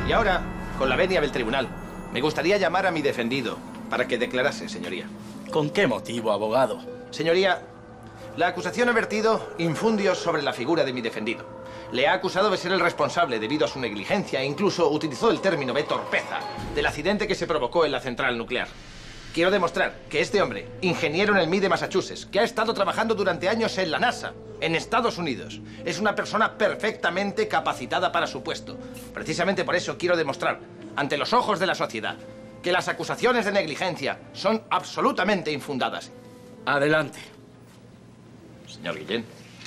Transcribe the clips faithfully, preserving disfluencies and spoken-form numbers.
Y ahora, con la venia del tribunal, me gustaría llamar a mi defendido para que declarase, señoría. ¿Con qué motivo, abogado? Señoría, la acusación ha vertido infundios sobre la figura de mi defendido. Le ha acusado de ser el responsable debido a su negligencia e incluso utilizó el término de torpeza del accidente que se provocó en la central nuclear. Quiero demostrar que este hombre, ingeniero en el M I de Massachusetts, que ha estado trabajando durante años en la NASA, en Estados Unidos, es una persona perfectamente capacitada para su puesto. Precisamente por eso quiero demostrar, ante los ojos de la sociedad, que las acusaciones de negligencia son absolutamente infundadas. Adelante. Señor Guillén.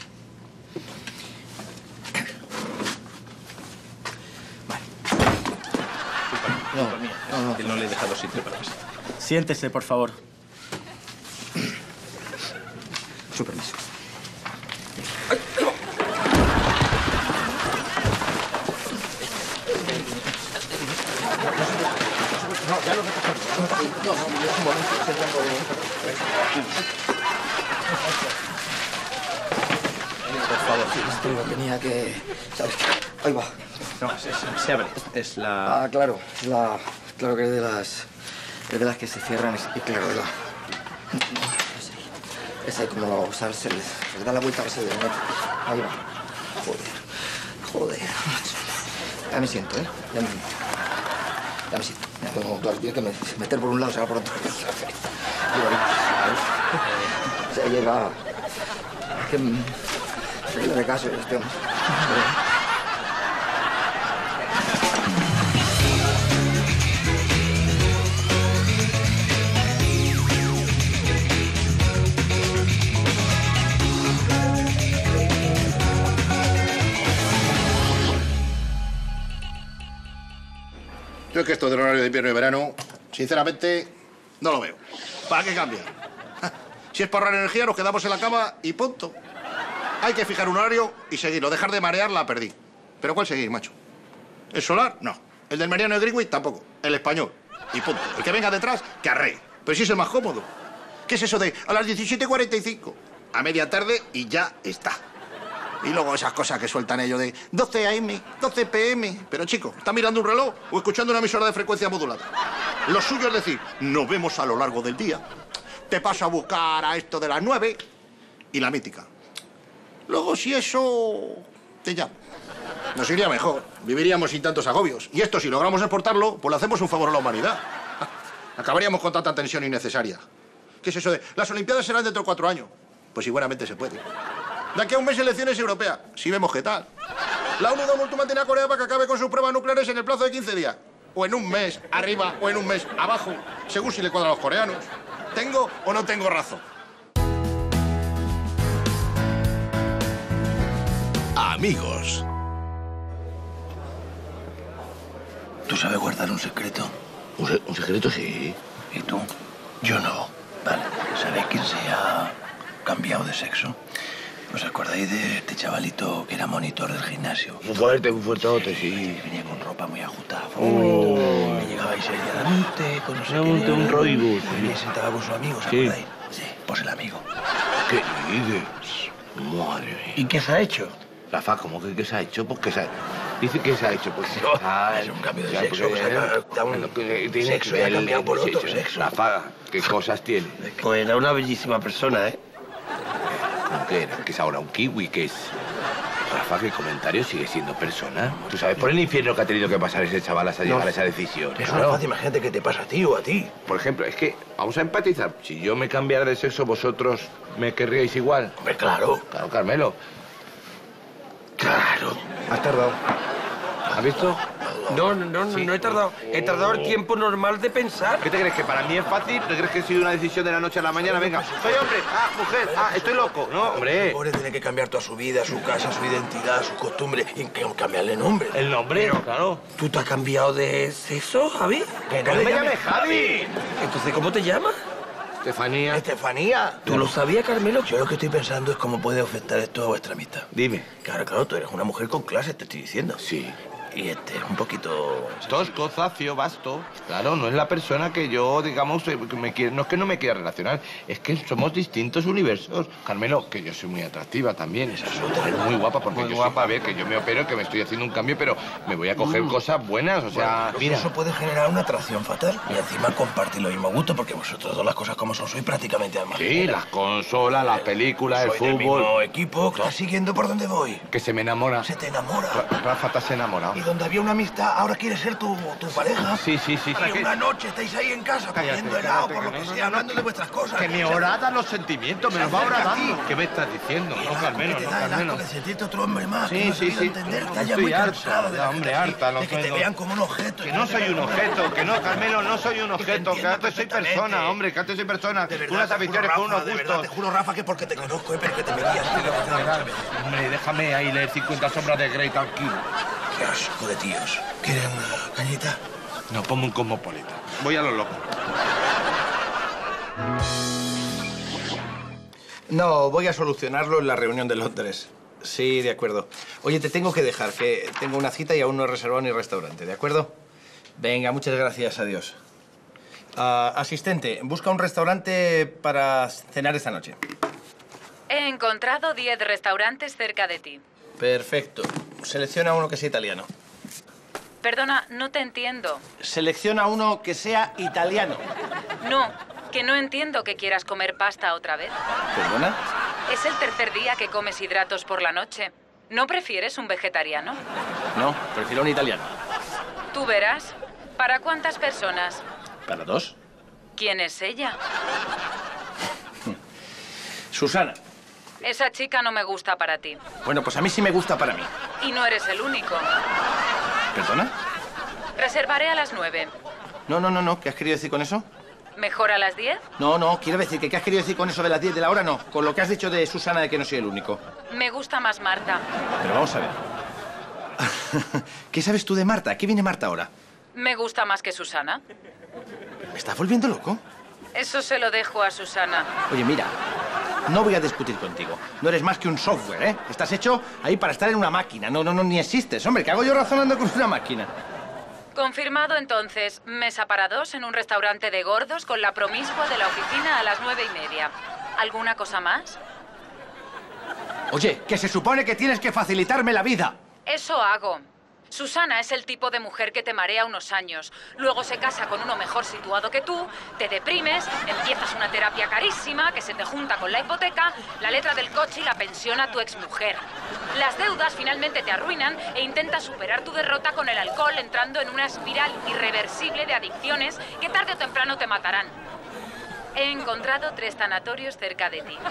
Vale. No, culpa mía. No, no, que no le he dejado sitio para pasar. Siéntese, por favor. Su permiso. No, ya lo he recogido. No, no, un momento. Por favor, sí, esto lo tenía que... ¿Sabes qué? Ahí va. No, se, se abre. Es la... Ah, claro. Es la... Claro que es de las... Es de las que se cierran y claro, de la... Es ahí como lo... ¿Sabes? Se le, se le da la vuelta a ese de... Ahí va. Joder. Joder. Ya me siento, ¿eh? Ya me siento. Ya me siento. Ya tengo claro, tío, que me, meter por un lado, sacar por otro. Se llega... Es que... Se le de caso este hombre. Yo es que esto del horario de invierno y verano, sinceramente, no lo veo. ¿Para qué cambiar? Si es para ahorrar energía, nos quedamos en la cama y punto. Hay que fijar un horario y seguirlo. Dejar de marear la perdí. ¿Pero cuál seguir, macho? ¿El solar? No. ¿El del meridiano de Greenwich? Tampoco. El español. Y punto. El que venga detrás, que arree. Pero si es el más cómodo. ¿Qué es eso de a las diecisiete cuarenta y cinco? A media tarde y ya está. Y luego esas cosas que sueltan ellos de doce a eme, doce pe eme. Pero, chico, ¿está mirando un reloj o escuchando una emisora de frecuencia modulada? Lo suyo es decir, nos vemos a lo largo del día. Te paso a buscar a esto de las nueve y la mítica. Luego, si eso... te llamo. Nos iría mejor. Viviríamos sin tantos agobios. Y esto, si logramos exportarlo, pues le hacemos un favor a la humanidad. Acabaríamos con tanta tensión innecesaria. ¿Qué es eso de las Olimpiadas serán dentro de cuatro años? Pues igualmente se puede. De aquí a un mes elecciones europeas. Si vemos qué tal. La ONU da un ultimátum a Corea para que acabe con sus pruebas nucleares en el plazo de quince días. O en un mes arriba o en un mes abajo. Según si le cuadra a los coreanos. ¿Tengo o no tengo razón? Amigos. ¿Tú sabes guardar un secreto? ¿Un, se un secreto? Sí. ¿Y tú? Yo no. Vale. ¿Sabéis quién se ha cambiado de sexo? ¿Os acordáis de este chavalito que era monitor del gimnasio? Muy fuerte, muy fuertote, sí. Venía con ropa muy ajustada, Oh. Me llegaba y se decía, dame un té con no sé Dame un qué. té, un roibos. Y se sentaba con sus amigos, ¿os Sí. acordáis? Sí, pues el amigo. ¿Qué dices? Madre mía. ¿Y qué se ha hecho? Rafa, ¿cómo que qué se ha hecho? Pues que se ha... Dice que se ha hecho, pues... Ah, es un cambio de ya, sexo, porque- o sea, da un Lo que tiene sexo y ha el- cambiado por sí, otro sí, sexo. Rafa, ¿qué cosas tiene? Pues era una bellísima persona, ¿eh? ¿Cómo que era? ¿Que es ahora un kiwi? ¿Qué es? Rafa, ¿qué comentario? ¿Sigue siendo persona? ¿Tú sabes por el infierno que ha tenido que pasar ese chaval hasta llegar a esa decisión? Es una fácil, imagínate que te pasa a ti o a ti. Por ejemplo, es que vamos a empatizar. Si yo me cambiara de sexo, ¿vosotros me querríais igual? Hombre, claro. Claro, Carmelo. Claro. Has tardado. ¿Has visto? No, no, no, no he tardado. He tardado el tiempo normal de pensar. ¿Qué te crees? ¿Que para mí es fácil? ¿Te crees que ha sido una decisión de la noche a la mañana? Venga, soy hombre, ah, mujer, ah, estoy loco. No, hombre. El pobre tiene que cambiar toda su vida, su casa, su identidad, sus costumbres y que cambiarle nombre. El nombre, claro. ¿Tú te has cambiado de sexo, Javi? Que no me llames Javi. Entonces, ¿cómo te llamas? Estefanía. Estefanía. ¿Tú lo sabías, Carmelo? Yo lo que estoy pensando es cómo puede afectar esto a vuestra amistad. Dime. Claro, claro, tú eres una mujer con clase, te estoy diciendo. Sí. y este, un poquito... Tosco, zacio, vasto. Claro, no es la persona que yo, digamos, que me quiere, no es que no me quiera relacionar, es que somos distintos universos. Carmelo, que yo soy muy atractiva también, esa es muy guapa, porque muy yo guapa. Soy, a ver, que yo me opero, que me estoy haciendo un cambio, pero me voy a coger mm. cosas buenas, o sea, bueno, mira. Eso puede generar una atracción fatal y encima compartir lo mismo gusto, porque vosotros dos las cosas como son, sois prácticamente almas. Sí, las consolas, las películas, soy el fútbol. Del mismo equipo, ¿estás siguiendo por dónde voy? Que se me enamora. Se te enamora. Rafa, estás enamorado. Y donde había una amistad, ahora quiere ser tu, tu pareja. Sí, sí, sí. Y una noche estáis ahí en casa comiendo helado, por lo que, que sea, no, hablando no, de vuestras cosas. Que me horadan los sentimientos, me los va horadando. ¿Qué me estás diciendo? No, Carmelo, no, Carmelo. Que sentirte otro hombre más, sí, que no sí, sí. entender, que haya Estoy muy harta, de la hombre, harta. De que te vean como un objeto. Que no soy un objeto, que no, Carmelo, no soy un objeto, que antes soy persona, hombre, que antes soy persona. Unas aficiones con unos gustos. De verdad, te juro, Rafa, que porque te conozco, pero que te verías. Hombre, déjame ahí leer cincuenta sombras de Grey tranquilo. Qué asco de tíos. ¿Quieres una cañita? No, pongo un cosmopolita. Voy a lo loco. No, voy a solucionarlo en la reunión de Londres. Sí, de acuerdo. Oye, te tengo que dejar, que tengo una cita y aún no he reservado ni restaurante, ¿de acuerdo? Venga, muchas gracias, adiós. Uh, asistente, busca un restaurante para cenar esta noche. He encontrado diez restaurantes cerca de ti. Perfecto. Selecciona uno que sea italiano. Perdona, no te entiendo. Selecciona uno que sea italiano. No, que no entiendo que quieras comer pasta otra vez. ¿Perdona? Es el tercer día que comes hidratos por la noche. ¿No prefieres un vegetariano? No, prefiero un italiano. Tú verás. ¿Para cuántas personas? ¿Para dos? ¿Quién es ella? Susana. Esa chica no me gusta para ti. Bueno, pues a mí sí me gusta para mí. Y no eres el único. ¿Perdona? Reservaré a las nueve. No, no, no, no. ¿Qué has querido decir con eso? ¿Mejor a las diez? No, no. Quiero decir que ¿qué has querido decir con eso de las diez de la hora? No. Con lo que has dicho de Susana de que no soy el único. Me gusta más Marta. Pero vamos a ver. ¿Qué sabes tú de Marta? ¿A qué viene Marta ahora? Me gusta más que Susana. ¿Me estás volviendo loco? Eso se lo dejo a Susana. Oye, mira. No voy a discutir contigo. No eres más que un software, ¿eh? Estás hecho ahí para estar en una máquina. No, no, no, ni existes. Hombre, ¿qué hago yo razonando con una máquina? Confirmado, entonces. Mesa para dos en un restaurante de gordos con la promiscua de la oficina a las nueve y media. ¿Alguna cosa más? Oye, que se supone que tienes que facilitarme la vida. Eso hago. Susana es el tipo de mujer que te marea unos años. Luego se casa con uno mejor situado que tú, te deprimes, empiezas una terapia carísima que se te junta con la hipoteca, la letra del coche y la pensión a tu exmujer. Las deudas finalmente te arruinan e intentas superar tu derrota con el alcohol, entrando en una espiral irreversible de adicciones que tarde o temprano te matarán. He encontrado tres tanatorios cerca de ti.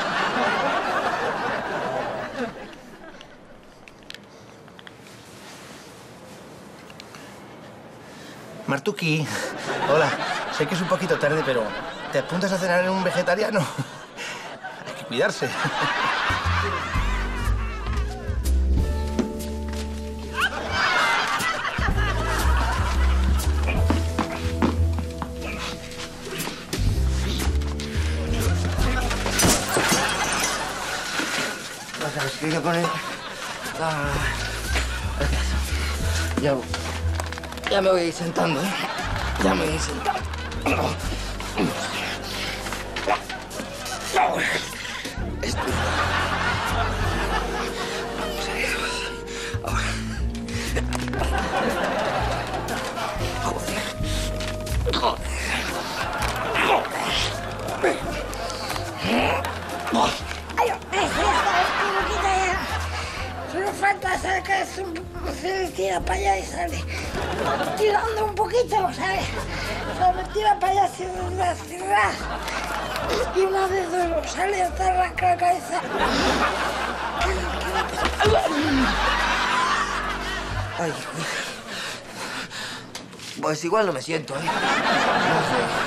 Martuki, hola. Sé que es un poquito tarde, pero ¿te apuntas a cenar en un vegetariano? Hay que cuidarse. ¿Sabes qué voy a poner? Ah, ya, ya me voy a ir sentando, ¿eh? Ya me voy a ir sentando. Esto. Ahora. Joder. Joder. Solo falta saber que es un... se tira para allá y sale tirando un poquito, ¿sabes? O sea, me tira para allá sin cerrar y una vez solo sale hasta arrancar la cabeza. Ay, pues igual no me siento, ¿eh? No sé.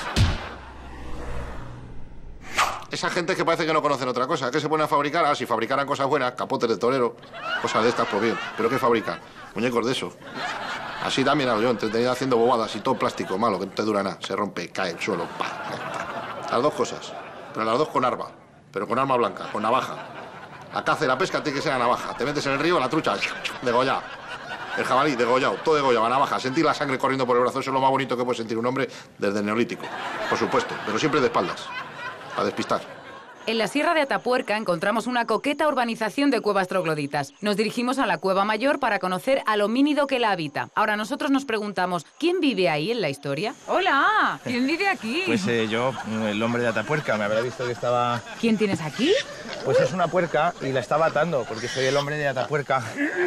Esa gente que parece que no conocen otra cosa. ¿Qué se ponen a fabricar? Ah, si fabricaran cosas buenas, capotes de torero, cosas de estas, pues bien. ¿Pero qué fabrican? Muñecos de eso. Así también hago yo, entretenido haciendo bobadas y todo plástico malo, que no te dura nada. Se rompe, cae el suelo, pa, pa. Las dos cosas. Pero las dos con arma. Pero con arma blanca, con navaja. La caza y la pesca tiene que ser a navaja. Te metes en el río, la trucha, degollada. El jabalí, degollado, todo degollado, a navaja. Sentir la sangre corriendo por el brazo, eso es lo más bonito que puede sentir un hombre desde el Neolítico. Por supuesto, pero siempre de espaldas, para despistar. En la Sierra de Atapuerca encontramos una coqueta urbanización de cuevas trogloditas. Nos dirigimos a la Cueva Mayor para conocer al homínido que la habita. Ahora nosotros nos preguntamos, ¿quién vive ahí en la historia? ¡Hola! ¿Quién vive aquí? Pues eh, yo, el hombre de Atapuerca, me habrá visto que estaba... ¿Quién tienes aquí? Pues es una puerca y la estaba atando, porque soy el hombre de Atapuerca.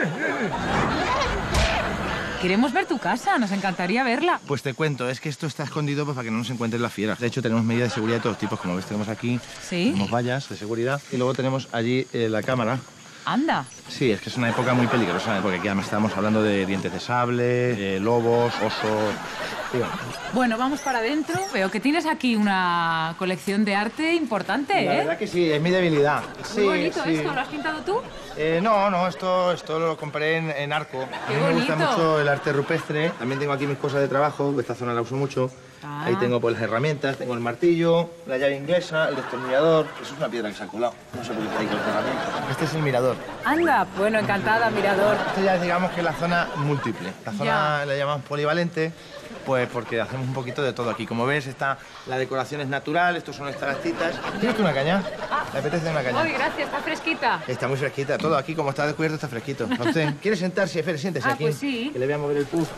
Queremos ver tu casa, nos encantaría verla. Pues te cuento, es que esto está escondido pues, para que no nos encuentren las fieras. De hecho, tenemos medidas de seguridad de todos tipos. Como ves, tenemos aquí ¿Sí? tenemos vallas de seguridad y luego tenemos allí eh, la cámara. Anda. Sí, es que es una época muy peligrosa, ¿eh? Porque aquí además estamos hablando de dientes de sable, eh, lobos, osos... Sí, bueno. Bueno, vamos para adentro. Veo que tienes aquí una colección de arte importante, ¿eh? La verdad que sí, es mi debilidad. Muy sí, bonito sí. esto, ¿lo has pintado tú? Eh, no, no, esto, esto lo compré en, en Arco. Qué a mí me gusta bonito. mucho el arte rupestre. También tengo aquí mis cosas de trabajo, esta zona la uso mucho. Ah. Ahí tengo pues las herramientas, tengo el martillo, la llave inglesa, el destornillador. Eso es una piedra que se ha colado. No sé por qué está ahí con las herramientas. Este es el mirador. Anda, bueno, encantada, mirador. Esto ya es, digamos, que es la zona múltiple. La zona Ya. la llamamos polivalente, pues porque hacemos un poquito de todo aquí. Como ves, está la decoración es natural, estos son estalactitas. ¿Tienes tú una caña? ¿Le apetece una caña? Ay, gracias, está fresquita. Está muy fresquita, todo aquí como está descubierto está fresquito. Entonces, ¿quiere sentarse, Fer? Siéntese Ah, aquí. pues sí. Que le voy a mover el pus.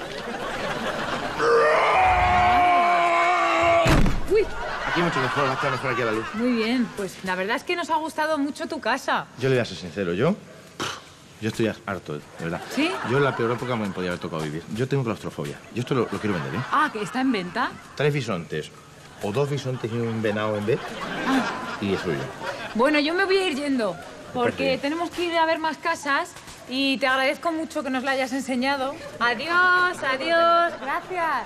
Uy, Aquí mucho mejor, va a estar mejor aquí a la luz. muy bien. Pues la verdad es que nos ha gustado mucho tu casa. Yo le voy a ser sincero, yo... Yo estoy harto, de verdad. ¿Sí? Yo en la peor época me podía haber tocado vivir. Yo tengo claustrofobia. Yo esto lo, lo quiero vender, ¿eh? Ah, que está en venta. Tres bisontes, o dos bisontes y un venado en vez, y es suyo. Bueno, yo me voy a ir yendo, porque Perfecto. tenemos que ir a ver más casas y te agradezco mucho que nos la hayas enseñado. Adiós, adiós, gracias.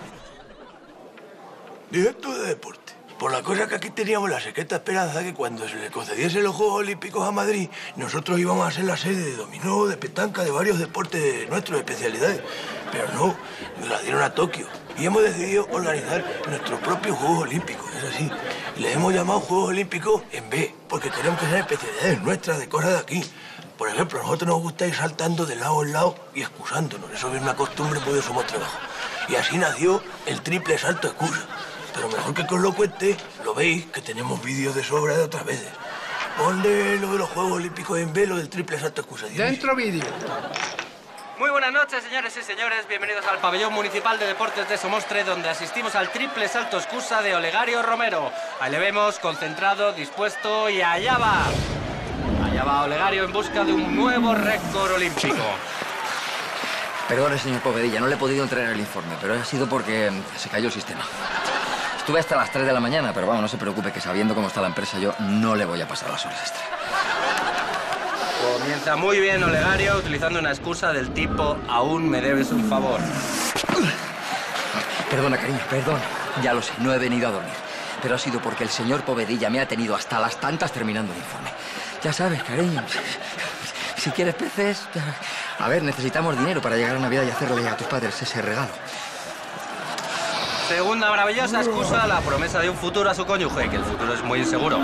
Directo de deporte. Por la cosa que aquí teníamos la secreta esperanza que cuando se le concediesen los Juegos Olímpicos a Madrid, nosotros íbamos a ser la sede de dominó, de petanca, de varios deportes de nuestras especialidades. Pero no, nos la dieron a Tokio. Y hemos decidido organizar nuestros propios Juegos Olímpicos, es así. Y les hemos llamado Juegos Olímpicos en B, porque queremos que sean especialidades nuestras, de cosas de aquí. Por ejemplo, a nosotros nos gusta ir saltando de lado en lado y excusándonos. Eso es una costumbre, porque somos trabajo. Y así nació el triple salto excusa. Pero mejor que os lo cuente, lo veis, que tenemos vídeos de sobra de otras veces. Ponle lo de los Juegos Olímpicos en B, lo del triple salto excusa. Dime. Dentro vídeo. Muy buenas noches, señores y señores. Bienvenidos al Pabellón Municipal de Deportes de Somostre, donde asistimos al triple salto excusa de Olegario Romero. Ahí le vemos, concentrado, dispuesto, y allá va. Allá va Olegario en busca de un nuevo récord olímpico. Perdone, señor Povedilla, no le he podido entregar el informe, pero ha sido porque se cayó el sistema. Estuve hasta las tres de la mañana, pero vamos, no se preocupe, que sabiendo cómo está la empresa, yo no le voy a pasar las horas extra. Comienza muy bien Olegario, utilizando una excusa del tipo aún me debes un favor. Perdona, cariño, perdón. Ya lo sé, no he venido a dormir. Pero ha sido porque el señor Povedilla me ha tenido hasta las tantas terminando el informe. Ya sabes, cariño, si quieres peces... A ver, necesitamos dinero para llegar a Navidad y hacerle a tus padres ese regalo. Segunda maravillosa excusa, la promesa de un futuro a su cónyuge, que el futuro es muy inseguro.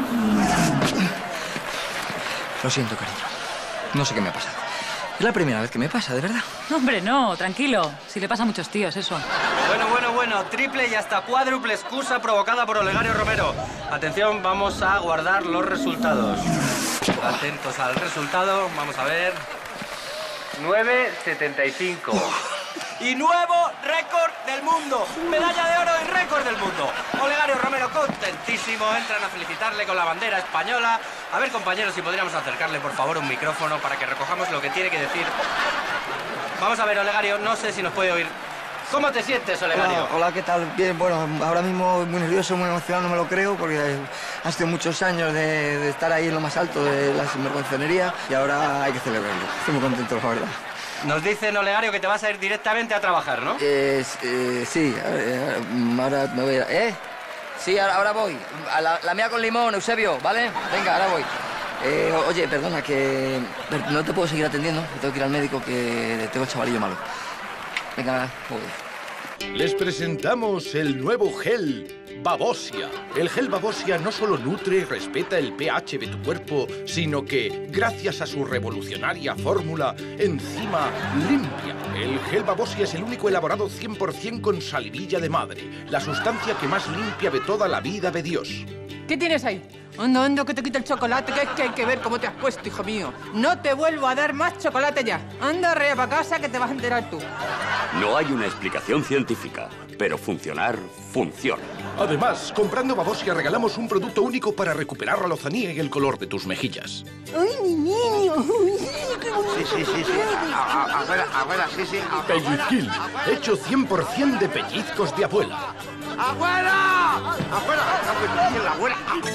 Lo siento, cariño. No sé qué me ha pasado. Es la primera vez que me pasa, de verdad. Hombre, no, tranquilo. Si le pasa a muchos tíos, eso. Bueno, bueno, bueno, triple y hasta cuádruple excusa provocada por Olegario Romero. Atención, vamos a guardar los resultados. Atentos al resultado, vamos a ver. nueve setenta y cinco. Y nuevo récord del mundo. Medalla de oro y récord del mundo. Olegario Romero contentísimo. Entran a felicitarle con la bandera española. A ver, compañeros, si podríamos acercarle, por favor, un micrófono para que recojamos lo que tiene que decir. Vamos a ver, Olegario, no sé si nos puede oír. ¿Cómo te sientes, Olegario? Hola, hola, ¿qué tal? Bien, bueno, ahora mismo muy nervioso, muy emocionado, no me lo creo, porque han sido muchos años de, de estar ahí en lo más alto de la sinvergüenzonería y ahora hay que celebrarlo. Estoy muy contento, la verdad. Nos dicen, Olegario, que te vas a ir directamente a trabajar, ¿no? Eh, eh, sí, eh, ahora me voy a... ¿Eh? Sí, ahora, ahora voy. A la, la mía con limón, Eusebio, ¿vale? Venga, ahora voy. Eh, oye, perdona, que no te puedo seguir atendiendo, que tengo que ir al médico, que tengo el chavalillo malo. Venga, joder. Les presentamos el nuevo gel Babosia. El gel Babosia no solo nutre y respeta el pH de tu cuerpo, sino que, gracias a su revolucionaria fórmula, encima limpia. El gel Babosia es el único elaborado cien por cien con salivilla de madre, la sustancia que más limpia de toda la vida de Dios. ¿Qué tienes ahí? Anda, anda, que te quita el chocolate, que es que hay que ver cómo te has puesto, hijo mío. No te vuelvo a dar más chocolate ya. Anda, rea para casa que te vas a enterar tú. No hay una explicación científica, pero funcionar, funciona. Además, comprando Babosia regalamos un producto único para recuperar la lozanía y el color de tus mejillas. ¡Ay, mi niño! Sí, sí, sí, sí. A- a- Abuela, abuela, sí, sí. a- Pellizquil, hecho cien por cien de pellizcos de abuela. ¡Abuela! ¡Abuela! ¡La abuela!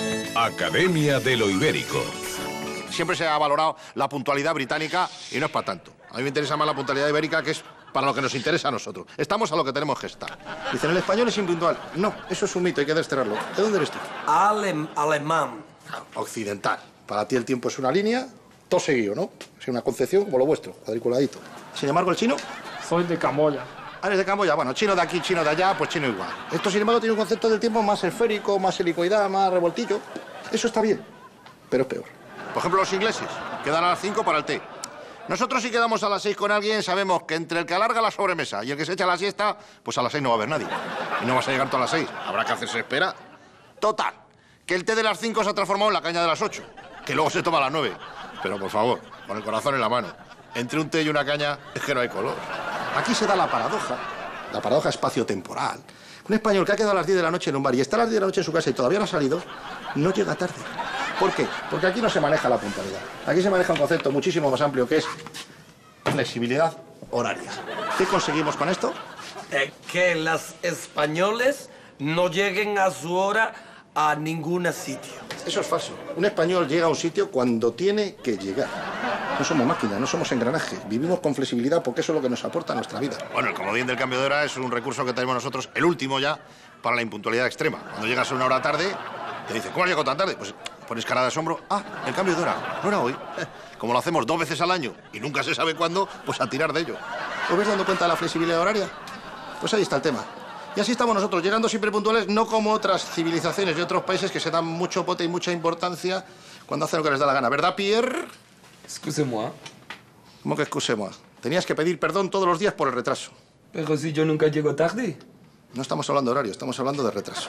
Academia de lo Ibérico. Siempre se ha valorado la puntualidad británica y no es para tanto. A mí me interesa más la puntualidad ibérica, que es para lo que nos interesa a nosotros. Estamos a lo que tenemos que estar. Dicen, el español es impuntual. No, eso es un mito, hay que desterrarlo. ¿De dónde eres tú? Alem, alemán. Occidental. Para ti el tiempo es una línea, todo seguido, ¿no? Es una concepción como lo vuestro, cuadriculadito. Sin embargo, el chino... Soy de Camboya. Ah, eres de Camboya. Bueno, chino de aquí, chino de allá, pues chino igual. Esto, sin embargo, tiene un concepto del tiempo más esférico, más helicoidal, más revoltillo. Eso está bien, pero es peor. Por ejemplo, los ingleses quedan a las cinco para el té. Nosotros, si quedamos a las seis con alguien, sabemos que entre el que alarga la sobremesa y el que se echa la siesta, pues a las seis no va a haber nadie. Y no vas a llegar tú a las seis. Habrá que hacerse espera. Total, que el té de las cinco se ha transformado en la caña de las ocho, que luego se toma a las nueve. Pero, por favor, con el corazón en la mano. Entre un té y una caña es que no hay color. Aquí se da la paradoja, la paradoja espacio-temporal. Un español que ha quedado a las diez de la noche en un bar y está a las diez de la noche en su casa y todavía no ha salido, no llega tarde. ¿Por qué? Porque aquí no se maneja la puntualidad. Aquí se maneja un concepto muchísimo más amplio, que es flexibilidad horaria. ¿Qué conseguimos con esto? Eh, que las españoles no lleguen a su hora a ningún sitio. Eso es falso. Un español llega a un sitio cuando tiene que llegar. No somos máquinas, no somos engranaje. Vivimos con flexibilidad porque eso es lo que nos aporta a nuestra vida. Bueno, el comodín del cambio de hora es un recurso que tenemos nosotros, el último ya, para la impuntualidad extrema. Cuando llegas a una hora tarde, te dicen, ¿cómo has llegado tan tarde? Pues pones cara de asombro. Ah, el cambio de hora. No era hoy. Como lo hacemos dos veces al año y nunca se sabe cuándo, pues a tirar de ello. ¿Os ves dando cuenta de la flexibilidad horaria? Pues ahí está el tema. Y así estamos nosotros, llegando siempre puntuales, no como otras civilizaciones de otros países que se dan mucho pote y mucha importancia cuando hacen lo que les da la gana. ¿Verdad, Pierre? Excusez-moi. ¿Cómo que excusez-moi? Tenías que pedir perdón todos los días por el retraso. Pero si yo nunca llego tarde. No estamos hablando de horario, estamos hablando de retraso.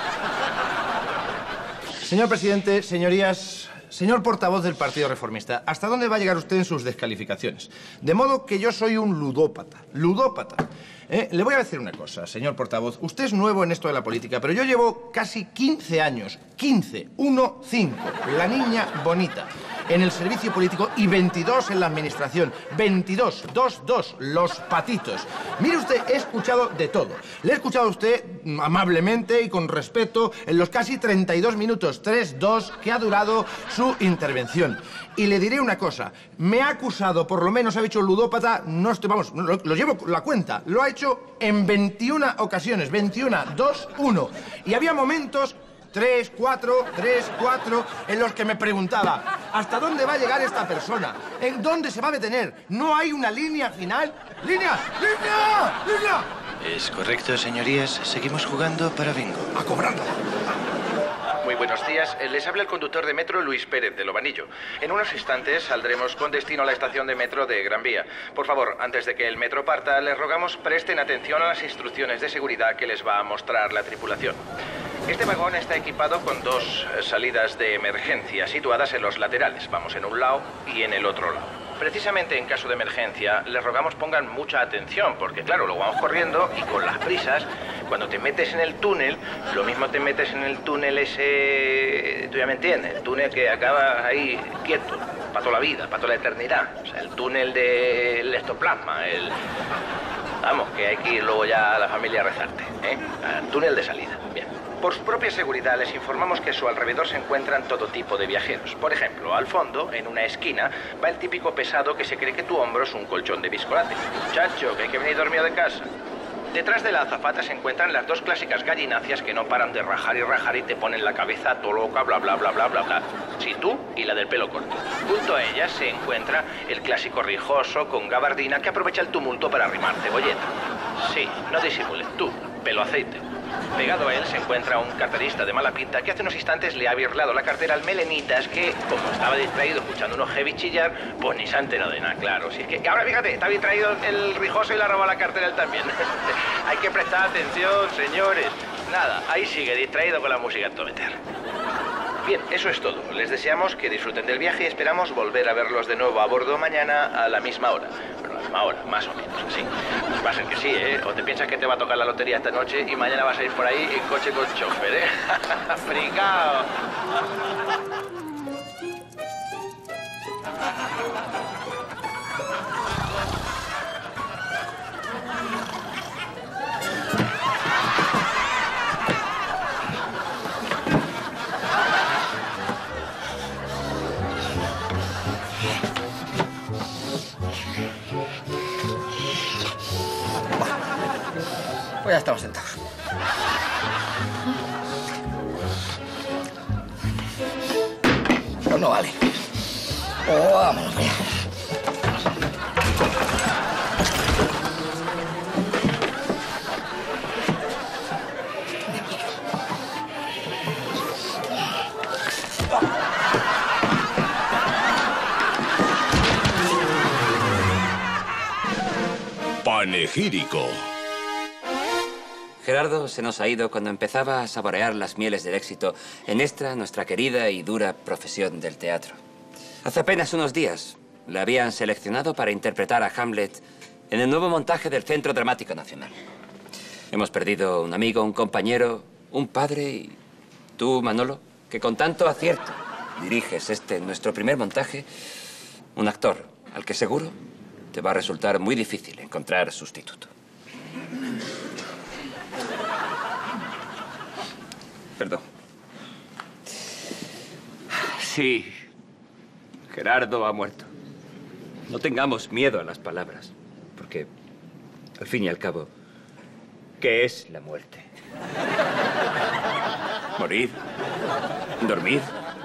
Señor presidente, señorías, señor portavoz del Partido Reformista, ¿hasta dónde va a llegar usted en sus descalificaciones? De modo que yo soy un ludópata. Ludópata. Eh, le voy a decir una cosa, señor portavoz. Usted es nuevo en esto de la política, pero yo llevo casi quince años, quince, uno, cinco, la niña bonita, en el servicio político y veintidós en la administración. veintidós, dos, dos, los patitos. Mire usted, he escuchado de todo. Le he escuchado a usted amablemente y con respeto en los casi treinta y dos minutos, tres, dos, que ha durado su intervención. Y le diré una cosa, me ha acusado, por lo menos ha dicho ludópata, no estoy, vamos, lo, lo llevo la cuenta, lo ha hecho en veintiuna ocasiones, veintiuno, dos, uno. Y había momentos, tres, cuatro, tres, cuatro, en los que me preguntaba, ¿hasta dónde va a llegar esta persona? ¿En dónde se va a detener? ¿No hay una línea final? ¡Línea! ¡Línea! ¡Línea! Es correcto, señorías. Seguimos jugando para bingo. ¡A cobrarla! Muy buenos días. Les habla el conductor de metro Luis Pérez de Lobanillo. En unos instantes saldremos con destino a la estación de metro de Gran Vía. Por favor, antes de que el metro parta, les rogamos presten atención a las instrucciones de seguridad que les va a mostrar la tripulación. Este vagón está equipado con dos salidas de emergencia situadas en los laterales. Vamos en un lado y en el otro lado. Precisamente en caso de emergencia, les rogamos pongan mucha atención, porque claro, lo vamos corriendo y con las prisas, cuando te metes en el túnel, lo mismo te metes en el túnel ese, tú ya me entiendes, el túnel que acaba ahí quieto, para toda la vida, para toda la eternidad. O sea, el túnel del ectoplasma, el... Vamos, que hay que ir luego ya a la familia a rezarte, ¿eh? Al túnel de salida. Bien. Por su propia seguridad les informamos que a su alrededor se encuentran todo tipo de viajeros. Por ejemplo, al fondo, en una esquina, va el típico pesado que se cree que tu hombro es un colchón de biscolate. Muchacho, que hay que venir dormido de casa. Detrás de la azafata se encuentran las dos clásicas gallinacias que no paran de rajar y rajar y te ponen la cabeza todo loca, bla, bla, bla, bla, bla, bla. Sí, tú y la del pelo corto. Junto a ellas se encuentra el clásico rijoso con gabardina que aprovecha el tumulto para arrimar cebolleta. Sí, no disimules, tú, pelo aceite. Pegado a él se encuentra un carterista de mala pinta que hace unos instantes le ha birlado la cartera al melenitas que, como estaba distraído escuchando unos heavy chillar, pues ni se ha enterado de nada, claro. Si es que ahora fíjate, está distraído el rijoso y le ha robado la cartera él también. Hay que prestar atención, señores. Nada, ahí sigue distraído con la música a todo meter. Bien, eso es todo. Les deseamos que disfruten del viaje y esperamos volver a verlos de nuevo a bordo mañana a la misma hora. Bueno, a la misma hora, más o menos, así. Pues va a ser que sí, ¿eh? O te piensas que te va a tocar la lotería esta noche y mañana vas a ir por ahí en coche con chofer, ¿eh? ¡Fricao! Pues ya estamos sentados. Pues no vale. Oh, vámonos, ya. Panegírico. Gerardo se nos ha ido cuando empezaba a saborear las mieles del éxito en esta, nuestra querida y dura profesión del teatro. Hace apenas unos días le habían seleccionado para interpretar a Hamlet en el nuevo montaje del Centro Dramático Nacional. Hemos perdido un amigo, un compañero, un padre y tú, Manolo, que con tanto acierto diriges este, nuestro primer montaje, un actor al que seguro te va a resultar muy difícil encontrar sustituto. Perdón. Sí, Gerardo ha muerto. No tengamos miedo a las palabras, porque, al fin y al cabo, ¿qué es la muerte? ¿Morir? ¿Dormir?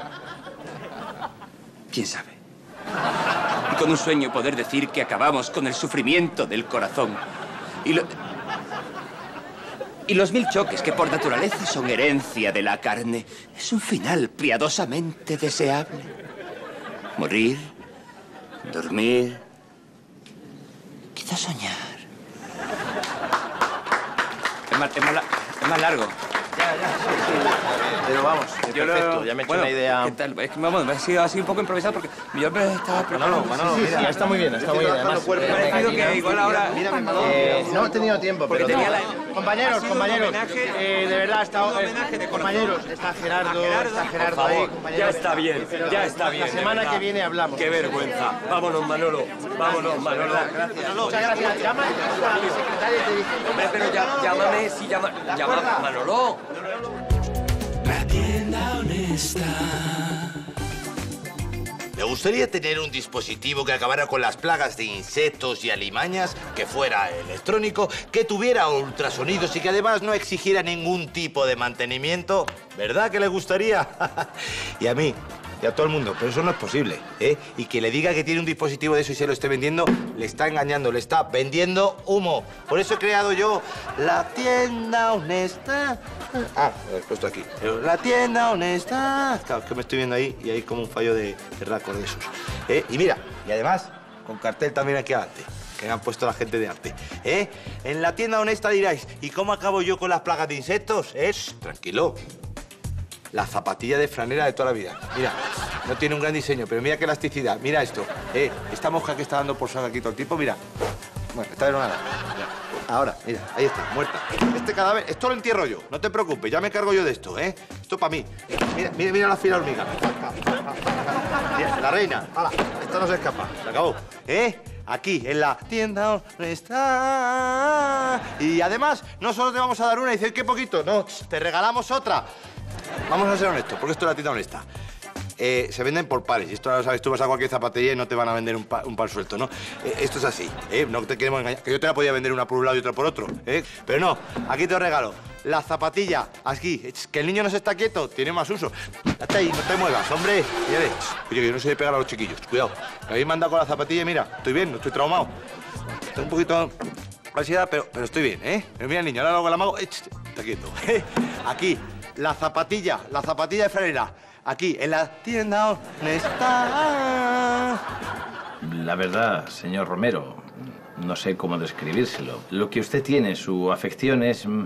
¿Quién sabe? Y con un sueño poder decir que acabamos con el sufrimiento del corazón. Y lo... Y los mil choques que por naturaleza son herencia de la carne es un final piadosamente deseable. Morir, dormir, quizás soñar. Es más, es más, la- es más largo. Ya, ya, sí, sí. Pero vamos, es Yo lo- perfecto, ya me he hecho bueno, una idea. ¿qué tal? Es que, vamos, ha sido así un poco improvisado porque yo me estaba preparando. Manolo, Manolo, mira, está muy bien, está muy bien. Además, Me ha parecido que igual ahora... Eh, no he tenido tiempo, Porque pero... tenía la- Compañeros, ha sido un compañeros, homenaje- eh, de verdad, está... un homenaje de corazón. compañeros, está Gerardo, A Gerardo, está Gerardo por ahí, favor, compañeros. Ya está bien, Pero ya está bien. La de semana verdad. que viene hablamos. Qué vergüenza. Vámonos, Manolo. Vámonos, Manolo. Gracias. Muchas gracias. Llama a mi secretaria y te dice... Hombre, pero ya, llámame, si llama, llama Manolo. La tienda honesta. Me gustaría tener un dispositivo que acabara con las plagas de insectos y alimañas, que fuera electrónico, que tuviera ultrasonidos y que además no exigiera ningún tipo de mantenimiento. ¿Verdad que le gustaría? Y a mí, y a todo el mundo, pero eso no es posible, ¿eh? Y que le diga que tiene un dispositivo de eso y se lo esté vendiendo, le está engañando, le está vendiendo humo. Por eso he creado yo la tienda honesta. Ah, lo he puesto aquí. La tienda honesta. Claro, que me estoy viendo ahí y hay como un fallo de, de raccord de esos. ¿Eh? Y mira, y además, con cartel también aquí adelante, que me han puesto la gente de arte. ¿Eh? En la tienda honesta diráis, ¿y cómo acabo yo con las plagas de insectos? Es tranquilo. La zapatilla de franela de toda la vida. Mira, no tiene un gran diseño, pero mira qué elasticidad. Mira esto. Eh, esta mosca que está dando por saco aquí todo el tiempo, mira. Bueno, está de nada. Ahora, mira, ahí está, muerta. Este cadáver, esto lo entierro yo. No te preocupes, ya me cargo yo de esto, ¿eh? Esto para mí. Mira, mira, mira la fila hormiga. Mira, la reina. ¡Hala! Esta no se escapa. Se acabó. ¿Eh? Aquí, en la tienda donde está. Y además, no solo te vamos a dar una y decir qué poquito, no, te regalamos otra. Vamos a ser honestos, porque esto es la tienda honesta. eh, se venden por pares. Y esto lo sabes, tú vas a cualquier zapatería y no te van a vender un, pa, un par suelto, ¿no? Eh, esto es así, ¿eh? No te queremos engañar. Que yo te la podía vender una por un lado y otra por otro, ¿eh? Pero no, aquí te lo regalo. La zapatilla, aquí. Es que el niño no se está quieto, tiene más uso. Date ahí, no te muevas, hombre. Oye, que yo no sé de pegar a los chiquillos, cuidado. Me habéis mandado con la zapatilla y mira, estoy bien, no estoy traumado. Estoy un poquito ansiedad, pero, pero estoy bien, ¿eh? Pero mira, niño, ahora lo que la mago, está quieto. Aquí, la zapatilla, la zapatilla de Ferreira. Aquí, en la tienda donde está. La verdad, señor Romero, no sé cómo describírselo. Lo que usted tiene, su afección es... ¡Vamos,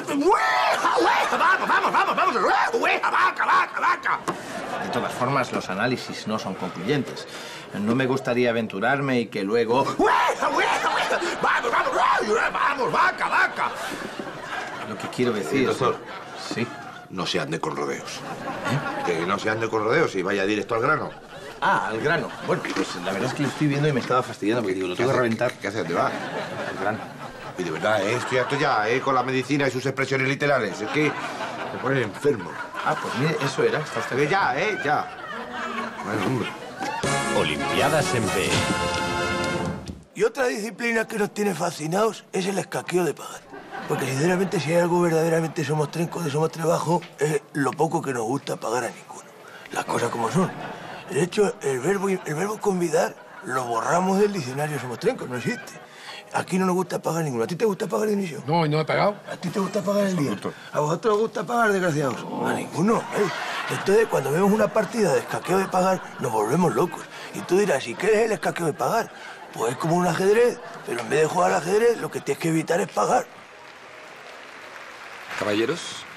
vamos, vamos, vamos! ¡Vaca, vaca, vaca! De todas formas, los análisis no son concluyentes. No me gustaría aventurarme y que luego... ¡Vamos, vamos, vamos, vaca, vaca! Lo que quiero decir... Doctor, sí. No se ande con rodeos. ¿Eh? Que no se ande con rodeos y vaya directo al grano. Ah, al grano. Bueno, pues la verdad es que lo estoy viendo y me estaba fastidiando porque digo, lo tengo que reventar. ¿Qué haces? ¿Te va? Al grano. Y de verdad, ¿eh? Estoy harto ya, ¿eh? Con la medicina y sus expresiones literales. Es que me ponen enfermo. Ah, pues mire, eso era. Está usted... Ya, ¿eh? Ya. Bueno, hombre. Olimpiadas en B. Y otra disciplina que nos tiene fascinados es el escaqueo de pagar. Porque, sinceramente, si hay algo verdaderamente somos trencos de somos trabajo, es lo poco que nos gusta pagar a ninguno. Las cosas como son. De hecho, el verbo, el verbo convidar lo borramos del diccionario somos trencos, no existe. Aquí no nos gusta pagar ninguno. ¿A ti te gusta pagar, Dionisio? No, no he pagado. ¿A ti te gusta pagar el día? ¿A vosotros os gusta pagar, desgraciados? A ninguno. ¿Eh? Entonces, cuando vemos una partida de escaqueo de pagar, nos volvemos locos. Y tú dirás, ¿y qué es el escaqueo de pagar? Pues es como un ajedrez, pero en vez de jugar al ajedrez, lo que tienes que evitar es pagar. Caballeros,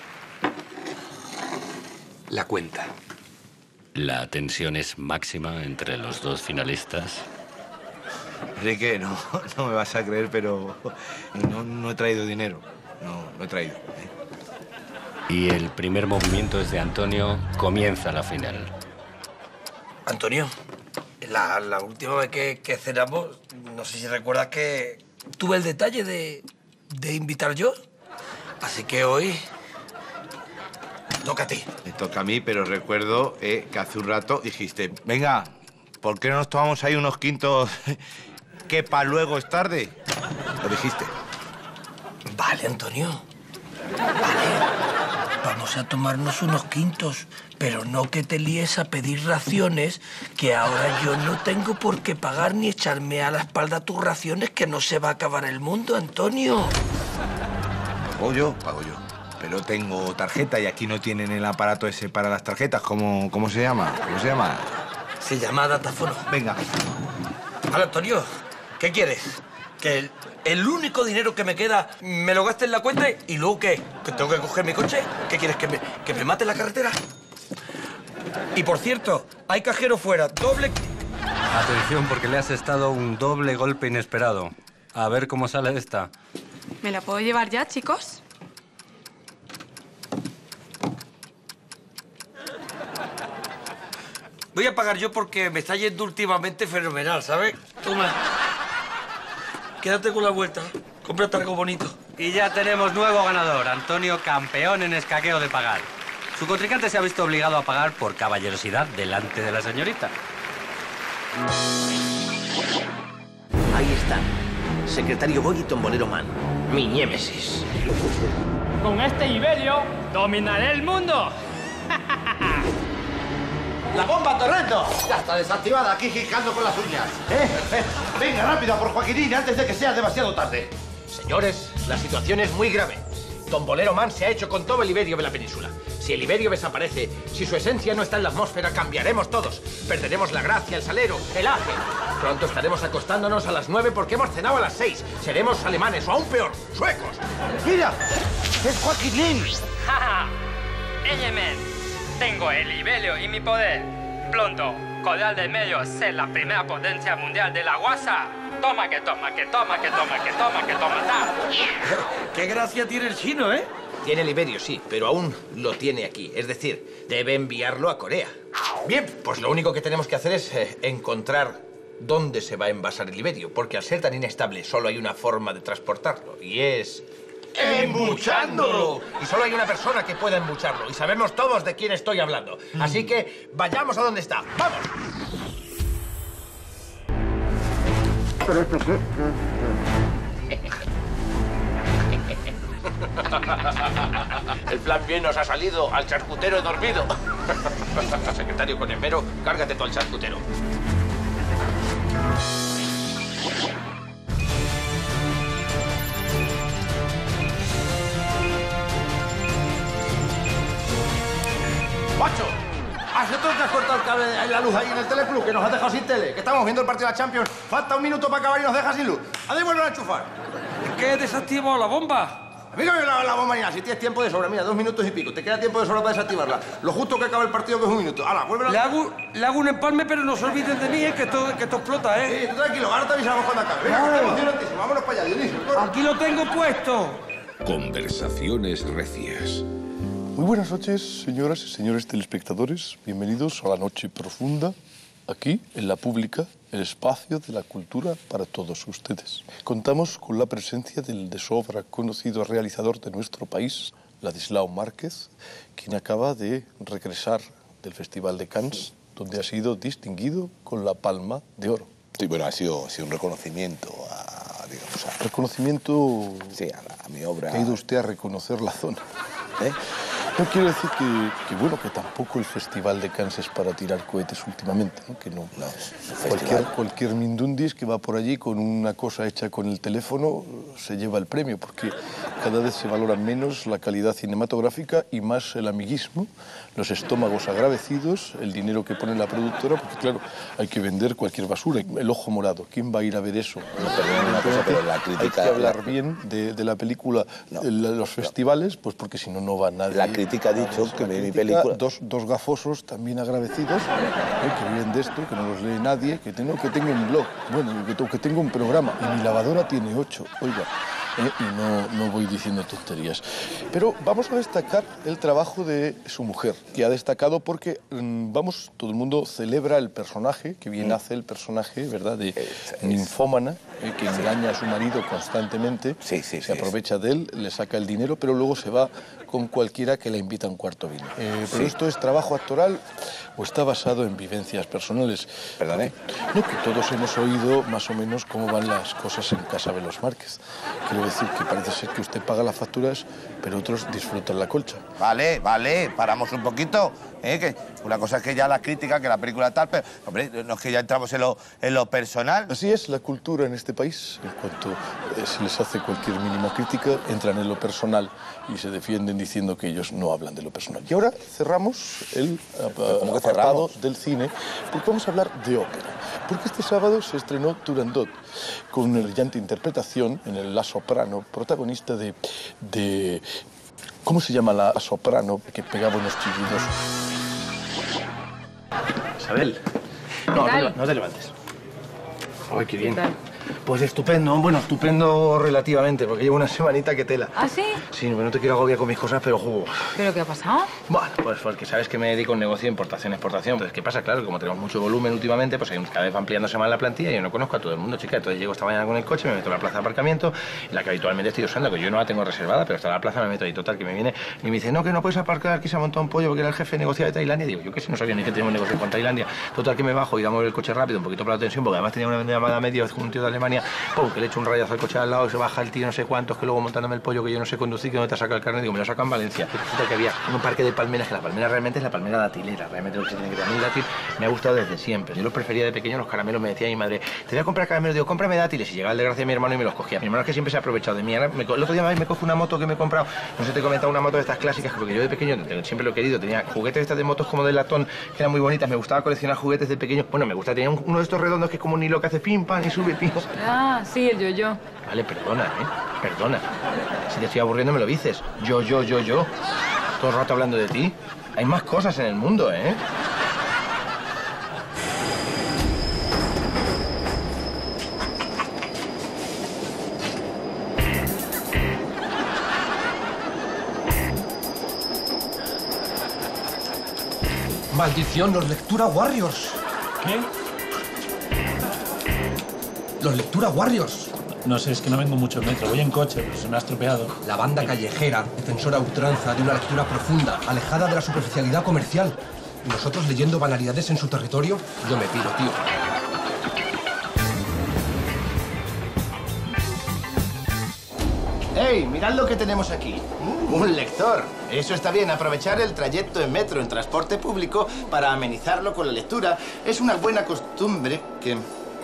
la cuenta. La tensión es máxima entre los dos finalistas. Enrique, no, no me vas a creer, pero no, no he traído dinero. No, no he traído. ¿eh? Y el primer movimiento es de Antonio. Comienza la final. Antonio, la, la última vez que, que cenamos, no sé si recuerdas que tuve el detalle de, de invitar yo. Así que hoy toca a ti. Me toca a mí, pero recuerdo eh, que hace un rato dijiste, venga, ¿por qué no nos tomamos ahí unos quintos que para luego es tarde? Lo dijiste. Vale, Antonio. Vale. Vamos a tomarnos unos quintos, pero no que te líes a pedir raciones, que ahora yo no tengo por qué pagar ni echarme a la espalda tus raciones, que no se va a acabar el mundo, Antonio. Pago yo, pago yo. Pero tengo tarjeta y aquí no tienen el aparato ese para las tarjetas. ¿Cómo, cómo se llama? ¿Cómo se llama? Se llama datáfono. Venga. Vale, Antonio, ¿qué quieres? Que el, el único dinero que me queda me lo gaste en la cuenta y luego ¿qué? ¿Que tengo que coger mi coche? ¿Qué quieres? ¿Que me, que me mate en la carretera? Y por cierto, hay cajero fuera, doble... Atención, porque le has estado un doble golpe inesperado. A ver cómo sale esta. ¿Me la puedo llevar ya, chicos? Voy a pagar yo porque me está yendo últimamente fenomenal, ¿sabes? Toma. Quédate con la vuelta. Cómprate algo bonito. Y ya tenemos nuevo ganador, Antonio, campeón en escaqueo de pagar. Su contrincante se ha visto obligado a pagar por caballerosidad delante de la señorita. Ahí están. Secretario Boy y Tombolero Man. Mi némesis. Con este Ibelio dominaré el mundo. ¡La bomba Torrento! Ya está desactivada, aquí giscando con las uñas. ¿Eh? Eh, Venga, rápido a por Joaquinín antes de que sea demasiado tarde. Señores, la situación es muy grave. Tombolero Man se ha hecho con todo el Iberio de la península. Si el Iberio desaparece, si su esencia no está en la atmósfera, cambiaremos todos. Perderemos la gracia, el salero, el aje. Pronto estaremos acostándonos a las nueve porque hemos cenado a las seis. Seremos alemanes o aún peor, suecos. ¡Mira! ¡Es Joaquín! ¡Ja! Eyemen, tengo el Ibelio y mi poder. Pronto, Coral del Medio ser la primera potencia mundial de la guasa. Toma que toma, que toma, que toma, que toma, que toma, ta. ¡Qué gracia tiene el chino, eh! Tiene el Iberio, sí, pero aún lo tiene aquí. Es decir, debe enviarlo a Corea. Bien, pues lo único que tenemos que hacer es eh, encontrar dónde se va a envasar el Iberio, porque al ser tan inestable solo hay una forma de transportarlo, y es ¡Embuchándolo! Y solo hay una persona que pueda embucharlo. Y sabemos todos de quién estoy hablando. Así que vayamos a donde está. ¡Vamos! El plan bien nos ha salido. Al charcutero he dormido. Secretario con esmero, cárgate tú al charcutero. ¡Macho! ¿Hace todo que has cortado el cable de la luz ahí en el Teleclub, que nos has dejado sin tele? Que estamos viendo el partido de la Champions. Falta un minuto para acabar y nos deja sin luz. ¿A dónde vuelven a enchufar? Es que he desactivado la bomba. A mí no me la, la bomba ni nada. Si tienes tiempo de sobra, mira, dos minutos y pico. Te queda tiempo de sobra para desactivarla. Lo justo que acaba el partido, que es un minuto. Ahora, vuelve a... Le hago, le hago un empalme, pero no se olviden de mí, ¿eh? que, esto, que esto explota, ¿eh? Sí, tú tranquilo. Ahora te avisamos cuando acabe. Venga, que está emocionantísimo. Vámonos para allá, Dionisio. Aquí lo tengo puesto. Conversaciones recias. Muy buenas noches, señoras y señores telespectadores. Bienvenidos a la Noche Profunda, aquí, en la Pública, el espacio de la cultura para todos ustedes. Contamos con la presencia del de sobra conocido realizador de nuestro país, Ladislao Márquez, quien acaba de regresar del Festival de Cannes, donde ha sido distinguido con la Palma de Oro. Sí, bueno, ha sido, ha sido un reconocimiento a, digamos, a... Reconocimiento... Sí, a, la, a mi obra. Que ha ido usted a reconocer la zona. ¿Eh? No quiero decir que, que, bueno, que tampoco el Festival de Cannes es para tirar cohetes últimamente, ¿no? Que no, no cualquier, cualquier mindundis que va por allí con una cosa hecha con el teléfono se lleva el premio, porque cada vez se valora menos la calidad cinematográfica y más el amiguismo, los estómagos agradecidos, el dinero que pone la productora, porque claro, hay que vender cualquier basura. El ojo morado, ¿quién va a ir a ver eso? No, pero una cosa, pero la crítica... Hay que hablar bien de, de la película, no, en los festivales, pues porque si no, no va nadie. La crítica ha dicho que mi película... Dos, dos gafosos también agradecidos, eh, que viven de esto, que no los lee nadie, que tengo, que tengo un blog, bueno, que, que tengo un programa, y mi lavadora tiene ocho, oiga. Eh, y no, no voy diciendo tonterías. Pero vamos a destacar el trabajo de su mujer, que ha destacado porque, mmm, vamos, todo el mundo celebra el personaje, que bien mm. hace el personaje, ¿verdad?, de es, ninfómana, eh, que sí. engaña a su marido constantemente, sí, sí, se sí, aprovecha sí. de él, le saca el dinero, pero luego se va con cualquiera que le invita a un cuarto vino. Eh, ¿Pero sí. esto es trabajo actoral o está basado en vivencias personales? Perdone. No, que todos hemos oído más o menos cómo van las cosas en casa de los Márquez. Quiero decir que parece ser que usted paga las facturas, pero otros disfrutan la colcha. Vale, vale, paramos un poquito. ¿eh? Que una cosa es que ya la crítica, que la película tal, pero, hombre, no es que ya entramos en lo, en lo personal. Así es la cultura en este país. En cuanto eh, se les hace cualquier mínima crítica, entran en lo personal y se defienden diciendo que ellos no hablan de lo personal. Y ahora cerramos el uh, apartado del cine, porque vamos a hablar de ópera. Porque este sábado se estrenó Turandot, con una brillante interpretación en el La Soprano, protagonista de, de... ¿Cómo se llama la soprano que pegaba unos chillidos? Isabel, no, no, no te levantes. Ay, qué bien. Pues estupendo, bueno, estupendo relativamente, porque llevo una semanita que tela. ¿Ah, sí? Sí, no te quiero agobiar con mis cosas, pero... Uh. ¿Pero qué ha pasado? Bueno, pues porque sabes que me dedico a un negocio de importación-exportación. Entonces, ¿qué pasa? Claro, como tenemos mucho volumen últimamente, pues cada vez va ampliándose más la plantilla y yo no conozco a todo el mundo, chica. Entonces llego esta mañana con el coche, me meto en la plaza de aparcamiento, la que habitualmente estoy usando, que yo no la tengo reservada, pero está en la plaza, me meto ahí. Total, que me viene y me dice, no, que no puedes aparcar, aquí se ha montado un pollo porque era el jefe de negocio de Tailandia. Y digo, yo que si no sabía ni que teníamos negocio con Tailandia. Total, que me bajo y damos el coche rápido, un poquito para la tensión, porque además tenía una llamada medio con un tío de Alemania, ¡pum!, que le echo un rayazo al coche al lado, se baja el tío no sé cuántos, que luego montándome el pollo que yo no sé conducir, que no te saca el carnet, digo, me lo saca en Valencia. Y resulta que había un parque de palmeras, que la palmera realmente es la palmera datilera, realmente lo que se tiene que dar. A mí el dátil me ha gustado desde siempre. Yo los prefería de pequeño, los caramelos, me decía mi madre, te voy a comprar caramelos, digo, cómprame dátiles. Y llegaba el desgracia de mi hermano y me los cogía. Mi hermano es que siempre se ha aprovechado de mí. Ahora me, el otro día me coge una moto que me he comprado, no sé, te he comentado, una moto de estas clásicas, porque yo de pequeño siempre lo he querido, tenía juguetes estas de motos como de latón, que eran muy bonitas, me gustaba coleccionar juguetes de pequeño. Bueno, me gusta, tenía uno de estos redondos que es como un hilo que hace pim, pam y sube, pim. Ah, sí, el yo-yo. Vale, perdona, ¿eh? Perdona. Si te estoy aburriendo, me lo dices. Yo, yo, yo, yo. Todo el rato hablando de ti. Hay más cosas en el mundo, ¿eh? ¡Maldición, los Lectura Warriors! ¿Qué? Los Lectura Warriors. No sé, es que no vengo mucho en metro. Voy en coche, pero se me ha estropeado. La banda callejera, defensora a ultranza de una lectura profunda, alejada de la superficialidad comercial. Y nosotros leyendo banalidades en su territorio, yo me pido, tío. ¡Ey! Mirad lo que tenemos aquí. Un lector. Eso está bien. Aprovechar el trayecto en metro, en transporte público, para amenizarlo con la lectura es una buena costumbre que...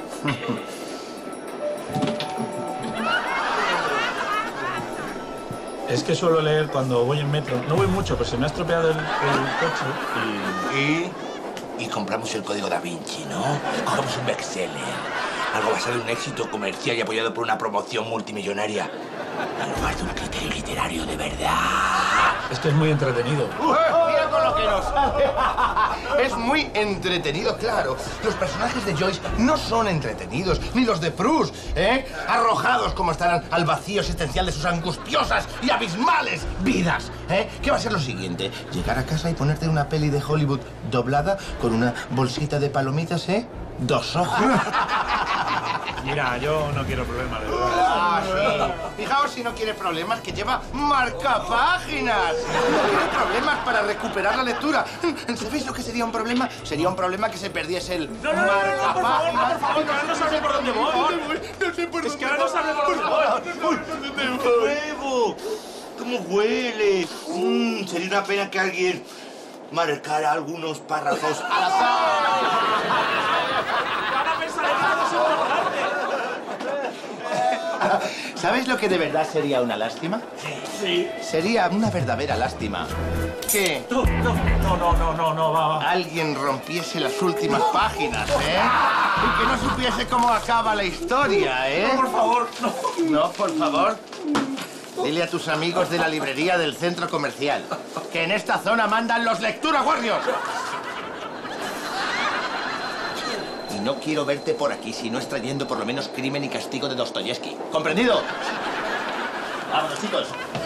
Es que suelo leer cuando voy en metro. No voy mucho, pero se me ha estropeado el, el coche y... Y compramos el código Da Vinci, ¿no? Cogemos un bestseller. Algo basado en un éxito comercial y apoyado por una promoción multimillonaria. En lugar de un criterio literario de verdad. Es que es muy entretenido. Uh, ¡Mira con lo que nos sale! Es muy entretenido, claro. Los personajes de Joyce no son entretenidos, ni los de Proust, ¿eh? Arrojados como estarán al vacío existencial de sus angustiosas y abismales vidas, ¿eh? ¿Qué va a ser lo siguiente? Llegar a casa y ponerte una peli de Hollywood doblada con una bolsita de palomitas, ¿eh? Dos ojos. Mira, yo no quiero problemas, de verdad. Ah, sí. Fijaos si no quiere problemas, que lleva marcapáginas. No quiere problemas para recuperar la lectura. ¿Sabéis lo que sería un problema? Sería un problema que se perdiese el No, no, no, no, no, por favor, no, por favor, que ahora no sabe por dónde voy. No sé por dónde voy. Es que ahora no sabe por dónde voy. ¡Qué huevo! ¿Cómo huele? Mm, sería una pena que alguien marcara algunos párrafos al azar. ¿Sabes lo que de verdad sería una lástima? Sí. Sería una verdadera lástima que... No, no, no, no, no, no, no, va, va. Alguien rompiese las últimas páginas, ¿eh? Y que no supiese cómo acaba la historia, ¿eh? No, por favor, no. No, por favor. Dile a tus amigos de la librería del centro comercial que en esta zona mandan los Lectura Warriors. Y no quiero verte por aquí si no es trayendo por lo menos Crimen y Castigo de Dostoyevsky. ¿Comprendido? Vámonos, chicos.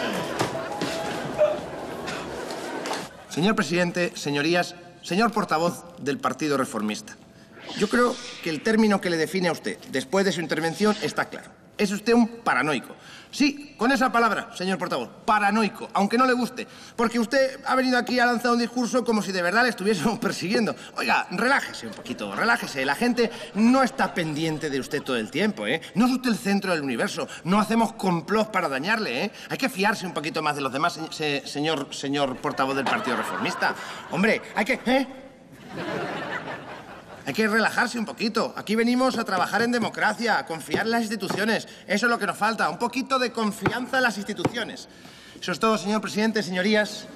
Señor presidente, señorías, señor portavoz del Partido Reformista. Yo creo que el término que le define a usted después de su intervención está claro. Es usted un paranoico. Sí, con esa palabra, señor portavoz, paranoico, aunque no le guste, porque usted ha venido aquí a lanzar un discurso como si de verdad le estuviésemos persiguiendo. Oiga, relájese un poquito, relájese. La gente no está pendiente de usted todo el tiempo, ¿eh? No es usted el centro del universo. No hacemos complots para dañarle, ¿eh? Hay que fiarse un poquito más de los demás, se se señor, señor portavoz del Partido Reformista. Hombre, hay que... ¿eh? Hay que relajarse un poquito. Aquí venimos a trabajar en democracia, a confiar en las instituciones. Eso es lo que nos falta, un poquito de confianza en las instituciones. Eso es todo, señor presidente, señorías.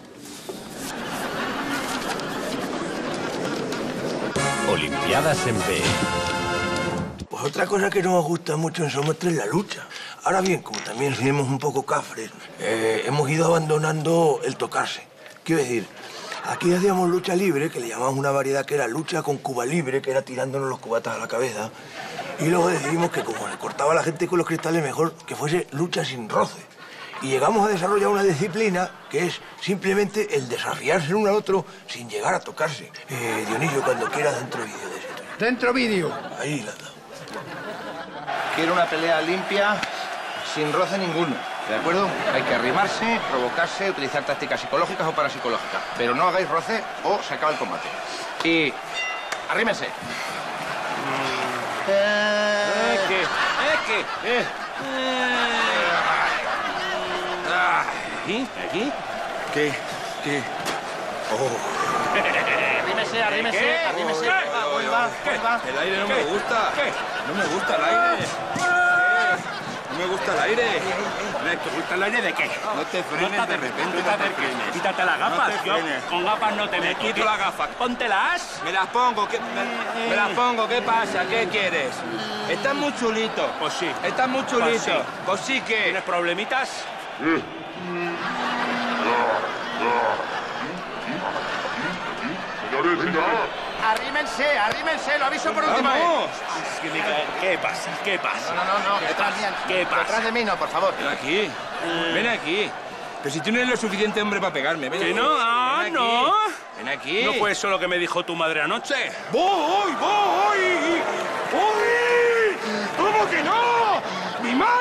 Olimpiadas en B. Pues otra cosa que no nos gusta mucho en Somos Tres es la lucha. Ahora bien, como también somos un poco cafres, eh, hemos ido abandonando el tocarse. Quiero decir, aquí hacíamos lucha libre, que le llamamos una variedad que era lucha con cuba libre, que era tirándonos los cubatas a la cabeza. Y luego decidimos que como le cortaba a la gente con los cristales, mejor que fuese lucha sin roce. Y llegamos a desarrollar una disciplina que es simplemente el desafiarse el uno al otro sin llegar a tocarse. Eh, Dionisio, cuando quieras, dentro vídeo de ese. Dentro vídeo. Ahí la dado. Quiero una pelea limpia, sin roce ninguno. ¿De acuerdo? Hay que arrimarse, provocarse, utilizar tácticas psicológicas o parapsicológicas. Pero no hagáis roce o se acaba el combate. Y... arrímense. ¿Eh, qué? ¿Eh, qué? ¿Eh? ¿Aquí? ¿Aquí? ¿Qué? ¿Qué? Oh. Arrímese, arrímese, ¿Qué? arrímese. ¿Qué? Ahí va, ahí va. El aire no ¿Qué? me gusta. ¿Qué? No me gusta el aire. No me gusta el aire. ¿Te gusta el aire de qué? No te frenes de repente. No te acerques. Quítate las gafas. No te Yo frenes. con gafas no te Me meto. quito las gafas. Póntelas. Me las pongo. ¿Qué? Me, me las pongo. ¿Qué pasa? ¿Qué quieres? Estás muy chulito. Pues sí. Estás muy chulito. Pues sí. Pues sí que... ¿Tienes problemitas? Arrímense, arrímense, lo aviso por última vez. ¡Vamos! ¿Qué pasa? ¿Qué pasa? No, no, no, detrás, ¿Qué pasa? detrás de mí no, por favor. Ven aquí. Ven aquí. Pero si tú no eres lo suficiente hombre para pegarme. Ven ¿Que aquí. no? Ah, Ven aquí. no. Ven aquí. ¿No fue eso lo que me dijo tu madre anoche? ¡Voy, voy! ¡Voy! ¿Cómo que no? ¡Mi madre!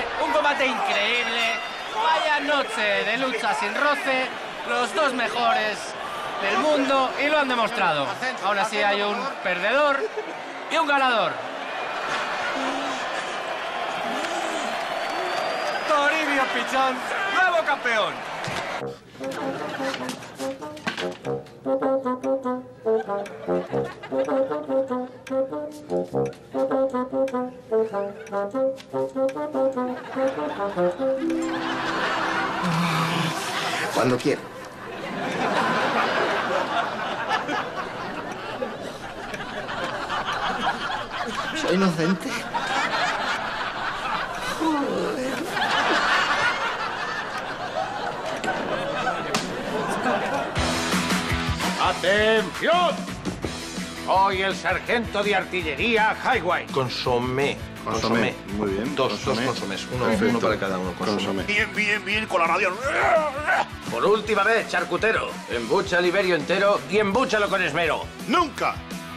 un combate increíble. Vaya noche de lucha sin roce. Los dos mejores del mundo y lo han demostrado. Aún así hay un perdedor y un ganador. Toribio Pichón, nuevo campeón. Cuando quiera. Soy inocente. Joder. ¡Atención! Soy el sargento de artillería Highway. Consomé. Consomé. Muy bien. Dos, consomé. dos consomés. Uno, Perfecto. uno para cada uno. Consomé. Consomé. Bien, bien, bien, con la radio. Por última vez, charcutero. Embucha el Iberio entero y embúchalo con esmero. ¡Nunca!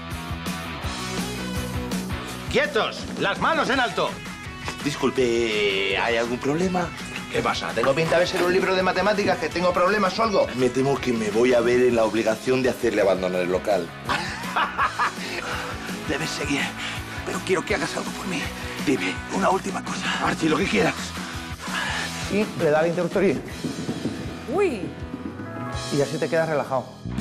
¡Quietos! ¡Las manos en alto! Disculpe, ¿hay algún problema? ¿Qué pasa? ¿Tengo pinta de ser un libro de matemáticas que tengo problemas o algo? Me temo que me voy a ver en la obligación de hacerle abandonar el local. Debes seguir, pero quiero que hagas algo por mí. Dime, una última cosa. Archie, lo que quieras. Y le da el interruptor y... Uy. Y así te quedas relajado.